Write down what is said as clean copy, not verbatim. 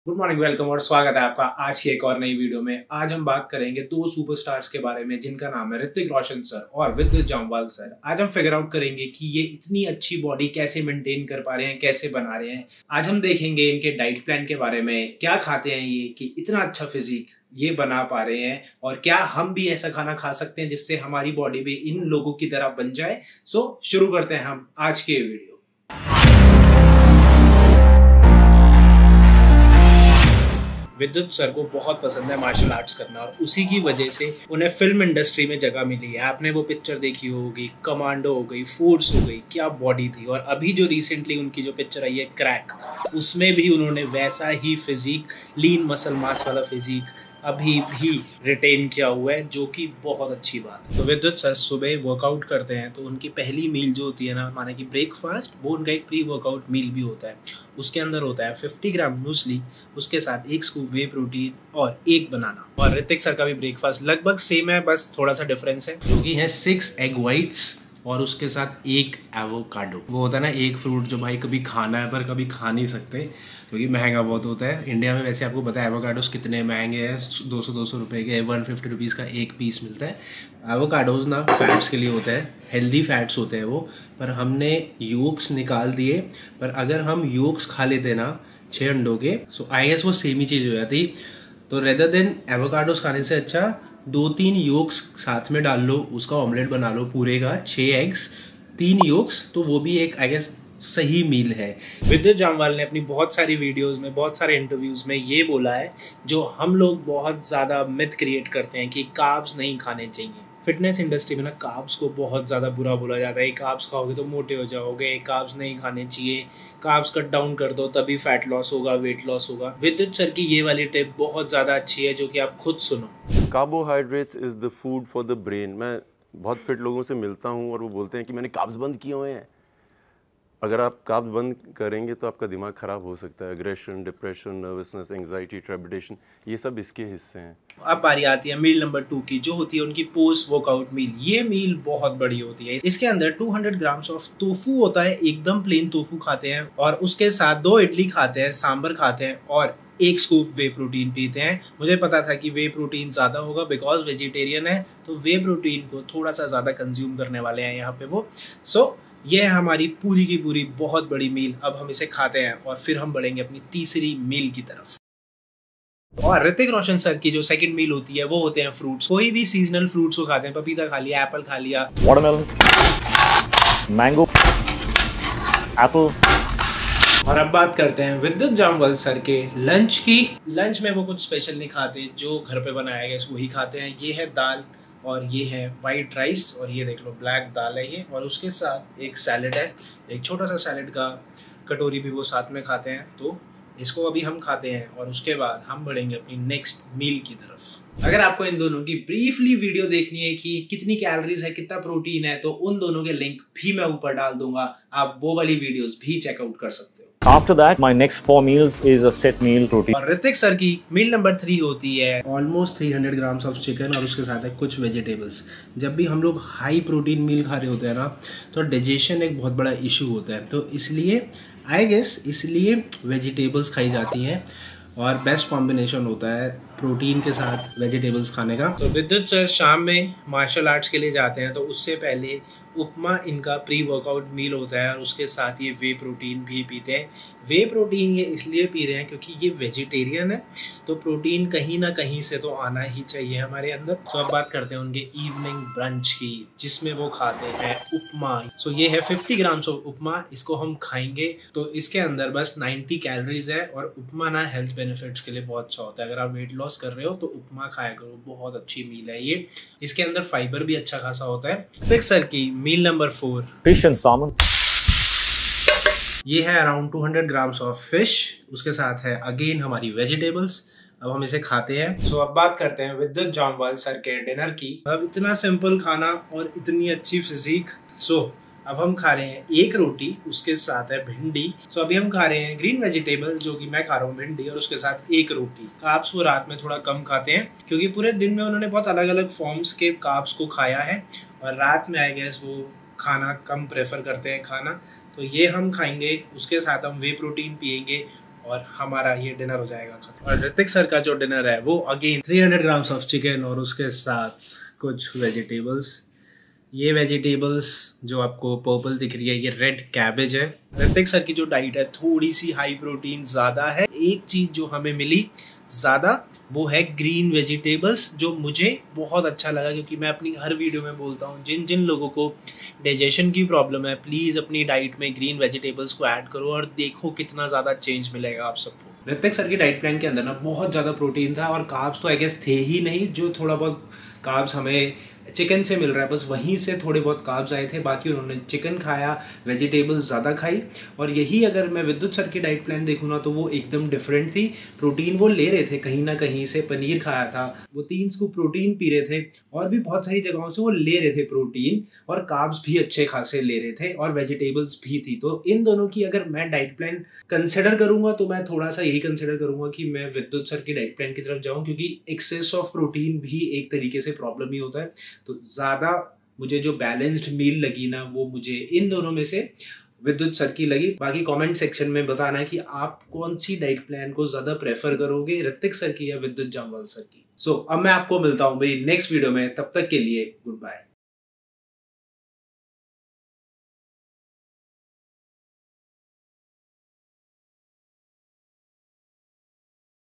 Good morning, welcome और स्वागत है आपका आज की एक और नई वीडियो में। आज हम बात करेंगे दो सुपरस्टार्स के बारे में जिनका नाम है ऋतिक रोशन सर और विद्युत जामवाल सर। आज हम फिगर आउट करेंगे कि ये इतनी अच्छी बॉडी कैसे मेंटेन कर पा रहे हैं, कैसे बना रहे हैं। आज हम देखेंगे इनके डाइट प्लान के बारे में, क्या खाते हैं ये कि इतना अच्छा फिजिक ये बना पा रहे हैं, और क्या हम भी ऐसा खाना खा सकते हैं जिससे हमारी बॉडी भी इन लोगों की तरह बन जाए। सो शुरू करते हैं हम आज की वीडियो। विद्युत सर को बहुत पसंद है मार्शल आर्ट्स करना और उसी की वजह से उन्हें फिल्म इंडस्ट्री में जगह मिली है। आपने वो पिक्चर देखी होगी, कमांडो हो गई, फोर्स हो गई, क्या बॉडी थी। और अभी जो रिसेंटली उनकी जो पिक्चर आई है क्रैक, उसमें भी उन्होंने वैसा ही फिजिक, लीन मसल मास वाला फिजिक अभी भी रिटेन किया हुआ है, जो कि बहुत अच्छी बात है। तो विद्युत सर सुबह वर्कआउट करते हैं तो उनकी पहली मील जो होती है ना, माने कि ब्रेकफास्ट, वो उनका एक प्री वर्कआउट मील भी होता है। उसके अंदर होता है 50 ग्राम मूसली, उसके साथ 1 स्कूप वे प्रोटीन और 1 बनाना। और ऋतिक सर का भी ब्रेकफास्ट लगभग सेम है, बस थोड़ा सा डिफरेंस है, क्योंकि है 6 एग वाइट्स और उसके साथ 1 एवोकाडो। वो होता है ना एक फ्रूट जो भाई कभी खाना है पर कभी खा नहीं सकते क्योंकि महंगा बहुत होता है। इंडिया में वैसे आपको पता है एवोकाडोस कितने महंगे हैं, 200 रुपए के, 150 रुपीज़ का एक पीस मिलता है। एवोकाडोस ना फैट्स के लिए होता है, हेल्दी फैट्स होते हैं वो, पर हमने योक्स निकाल दिए। पर अगर हम योक्स खा लेते ना 6 अंडों के, सो आई गेस वो सेम ही चीज़ हो जाती। तो रेदर देन एवोकाडोस खाने से अच्छा 2-3 योक्स साथ में डाल लो, उसका ऑमलेट बना लो पूरे का, 6 एग्स 3 योक्स, तो वो भी एक आई गेस सही मील है। विद्युत जामवाल ने अपनी बहुत सारी वीडियोस में, बहुत सारे इंटरव्यूज में ये बोला है, जो हम लोग बहुत ज़्यादा मिथ क्रिएट करते हैं कि कार्ब्स नहीं खाने चाहिए। फिटनेस इंडस्ट्री में ना कार्ब्स को बहुत ज़्यादा बुरा बोला जाता है। कार्ब्स खाओगे तो मोटे हो जाओगे, कार्ब्स नहीं खाने चाहिए, कार्ब्स कट डाउन कर दो तभी फैट लॉस होगा, वेट लॉस होगा। विद्युत सर की ये वाली टिप बहुत ज़्यादा अच्छी है, जो कि आप खुद सुनो। Carbohydrates is the food for the brain. मैं बहुत फिट लोगों से मिलता हूँ और वो बोलते हैं कि मैंने कार्ब्स बंद किए हुए हैं। अगर आप कार्ब्स बंद करेंगे तो आपका दिमाग ख़राब हो सकता है। Aggression, depression, nervousness, anxiety, trepidation, ये सब इसके हिस्से हैं। अब बारी आती है मील नंबर 2 की, जो होती है उनकी पोस्ट वर्कआउट मील। ये मील बहुत बड़ी होती है। इसके अंदर 200 ग्राम्स ऑफ टोफू होता है, एकदम प्लेन टोफू खाते हैं, और उसके साथ 2 इडली खाते हैं, सांभर खाते हैं और 1 स्कूप वे प्रोटीन पीते हैं। मुझे पता था कि वे प्रोटीन ज़्यादा होगा, बिकॉज वेजिटेरियन है, तो वे प्रोटीन को थोड़ा सा ज़्यादा कंज्यूम करने वाले हैं यहाँ पे वो। सो ये है हमारी पूरी की पूरी बहुत बड़ी मील। अब हम इसे खाते हैं और फिर हम बढ़ेंगे अपनी तीसरी मील की तरफ। और ऋतिक रोशन सर की जो सेकंड मील होती है वो होते हैं फ्रूट्स। कोई भी सीजनल फ्रूट्स को खाते हैं, पपीता खा लिया, एप्पल खा लिया, वाटरमेलन, मैंगो, एप्पल। और अब बात करते हैं विद्युत जामवाल सर के लंच की। लंच में वो कुछ स्पेशल नहीं खाते, जो घर पे बनाया गया वही खाते हैं। ये है दाल और ये है वाइट राइस, और ये देख लो ब्लैक दाल है ये, और उसके साथ एक सैलेड है, एक छोटा सा सैलेड का कटोरी भी वो साथ में खाते हैं। तो इसको अभी हम खाते हैं और उसके बाद हम बढ़ेंगे अपनी नेक्स्ट मील की तरफ। अगर आपको इन दोनों की ब्रीफली वीडियो देखनी है कि कितनी कैलोरीज है, कितना प्रोटीन है, तो उन दोनों के लिंक भी मैं ऊपर डाल दूंगा, आप वो वाली वीडियोस भी चेकआउट कर सकते हो। After that, my next 4 meals is a set meal protein. और ऋतिक सर की मील नंबर 3 होती है ऑलमोस्ट 300 ग्राम्स ऑफ चिकन, और उसके साथ है कुछ वेजिटेबल्स। जब भी हम लोग हाई प्रोटीन मील खा रहे होते हैं ना, तो डाइजेशन एक बहुत बड़ा इशू होता है, तो इसलिए आई गेस इसलिए वेजिटेबल्स खाई जाती हैं, और बेस्ट कॉम्बिनेशन होता है प्रोटीन के साथ वेजिटेबल्स खाने का। तो विद्युत सर शाम में मार्शल आर्ट्स के लिए जाते हैं, तो उससे पहले उपमा इनका प्री वर्कआउट मील होता है, और उसके साथ ये वे प्रोटीन भी पीते हैं। वे प्रोटीन ये इसलिए पी रहे हैं क्योंकि ये वेजिटेरियन है, तो प्रोटीन कहीं ना कहीं से तो आना ही चाहिए हमारे अंदर। तो अब बात करते हैं उनके इवनिंग ब्रंच की, जिसमें वो खाते हैं उपमा। सो ये है 50 ग्राम्स ऑफ उपमा, इसको हम खाएंगे। तो इसके अंदर बस 90 कैलोरीज है, और उपमा ना हेल्थ बेनिफिट्स के लिए बहुत अच्छा होता है। अगर आप वेट लॉस कर रहे हो तो उपमा खाया करो, बहुत अच्छी मील है ये। इसके अंदर फाइबर भी अच्छा खासा होता है। ऋतिक सर की meal number 4 Fish and salmon. ये है अराउंड 200 ग्राम्स ऑफ फिश, उसके साथ है अगेन हमारी वेजिटेबल्स। अब हम इसे खाते हैं। सो अब बात करते हैं विद्युत जामवाल सर के डिनर की। अब इतना सिंपल खाना और इतनी अच्छी फिजिक। सो अब हम खा रहे हैं 1 रोटी, उसके साथ है भिंडी। सो अभी हम खा रहे हैं ग्रीन वेजिटेबल, जो कि मैं खा रहा हूँ भिंडी, और उसके साथ 1 रोटी। कार्ब्स वो रात में थोड़ा कम खाते हैं, क्योंकि पूरे दिन में उन्होंने बहुत अलग अलग फॉर्म्स के कार्ब्स को खाया है, और रात में आई गेस वो खाना कम प्रेफर करते हैं खाना। तो ये हम खाएंगे, उसके साथ हम वे प्रोटीन पियेंगे, और हमारा ये डिनर हो जाएगा खत्म। और ऋतिक सर का जो डिनर है वो अगेन 300 ग्राम्स ऑफ चिकन और उसके साथ कुछ वेजिटेबल्स। ये वेजिटेबल्स जो आपको पर्पल दिख रही है ये रेड कैबेज है। ऋतिक सर की जो डाइट है थोड़ी सी हाई प्रोटीन ज़्यादा है। एक चीज़ जो हमें मिली ज़्यादा वो है ग्रीन वेजिटेबल्स, जो मुझे बहुत अच्छा लगा, क्योंकि मैं अपनी हर वीडियो में बोलता हूँ जिन जिन लोगों को डाइजेशन की प्रॉब्लम है प्लीज़ अपनी डाइट में ग्रीन वेजिटेबल्स को ऐड करो और देखो कितना ज़्यादा चेंज मिलेगा आप सबको। ऋतिक सर की डाइट प्लान के अंदर ना बहुत ज़्यादा प्रोटीन था और कार्ब्स तो आई गेस थे ही नहीं। जो थोड़ा बहुत कार्ब्स हमें चिकन से मिल रहा है बस वहीं से थोड़े बहुत कार्ब्स आए थे, बाकी उन्होंने चिकन खाया, वेजिटेबल्स ज़्यादा खाई। और यही अगर मैं विद्युत सर की डाइट प्लान देखूँ ना तो वो एकदम डिफरेंट थी। प्रोटीन वो ले रहे थे कहीं ना कहीं से, पनीर खाया था, वो 3 स्कूप प्रोटीन पी रहे थे और भी बहुत सारी जगहों से वो ले रहे थे प्रोटीन, और कार्ब्स भी अच्छे खासे ले रहे थे और वेजिटेबल्स भी थी। तो इन दोनों की अगर मैं डाइट प्लान कंसिडर करूंगा तो मैं थोड़ा सा यही कंसिडर करूंगा कि मैं विद्युत सर की डाइट प्लान की तरफ जाऊं, क्योंकि एक्सेस ऑफ प्रोटीन भी एक तरीके से प्रॉब्लम ही होता है। तो ज़्यादा मुझे जो बैलेंस्ड मील लगी ना वो मुझे इन दोनों में से विद्युत सर की लगी। बाकी कमेंट सेक्शन में बताना कि आप कौन सी डाइट प्लान को ज़्यादा प्रेफर करोगे, ऋतिक सर की या विद्युत जामवाल सर की। सो अब मैं आपको मिलता हूँ भाई नेक्स्ट वीडियो में, तब तक के लिए गुड बाय।